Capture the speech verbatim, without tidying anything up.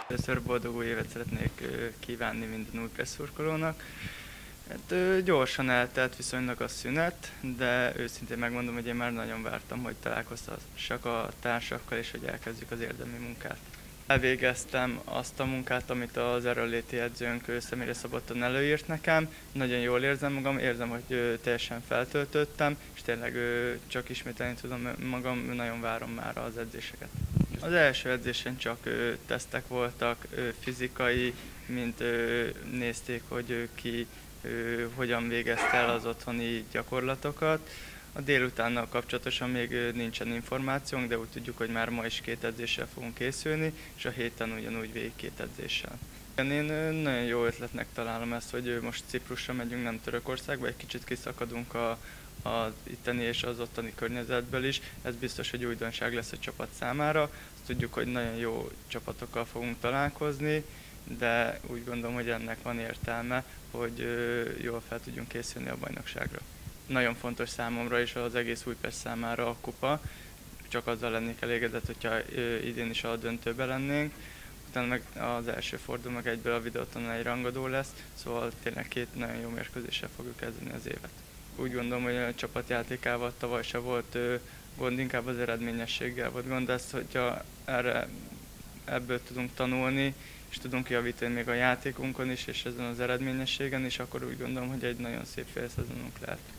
Először boldog új évet szeretnék kívánni minden Újpest szurkolónak. Hát, gyorsan eltelt viszonylag a szünet, de őszintén megmondom, hogy én már nagyon vártam, hogy találkozhassak a társakkal és hogy elkezdjük az érdemi munkát. Elvégeztem azt a munkát, amit az erőnléti edzőnk személyre szabottan előírt nekem. Nagyon jól érzem magam, érzem, hogy teljesen feltöltöttem, és tényleg csak ismételni tudom magam, nagyon várom már az edzéseket. Az első edzésen csak ö, tesztek voltak, ö, fizikai, mint ö, nézték, hogy ö, ki ö, hogyan végezte el az otthoni gyakorlatokat. A délutánnal kapcsolatosan még ö, nincsen információnk, de úgy tudjuk, hogy már ma is két edzéssel fogunk készülni, és a héten ugyanúgy végig két edzéssel. Én ö, nagyon jó ötletnek találom ezt, hogy ö, most Ciprusra megyünk, nem Törökországba, egy kicsit kiszakadunk a az itteni és az ottani környezetből is. Ez biztos, hogy újdonság lesz a csapat számára. Azt tudjuk, hogy nagyon jó csapatokkal fogunk találkozni, de úgy gondolom, hogy ennek van értelme, hogy jól fel tudjunk készülni a bajnokságra. Nagyon fontos számomra és az egész Újpest számára a kupa. Csak azzal lennék elégedett, hogyha idén is a döntőben lennénk. Utána meg az első forduló meg egyből a videóton egy rangadó lesz, szóval tényleg két nagyon jó mérkőzéssel fogjuk kezdeni az évet. Úgy gondolom, hogy a csapatjátékával tavaly se volt ö, gond, inkább az eredményességgel volt gond, ezt, hogyha erre, ebből tudunk tanulni, és tudunk javítani még a játékunkon is, és ezen az eredményességen is, akkor úgy gondolom, hogy egy nagyon szép félszezonunk lehet.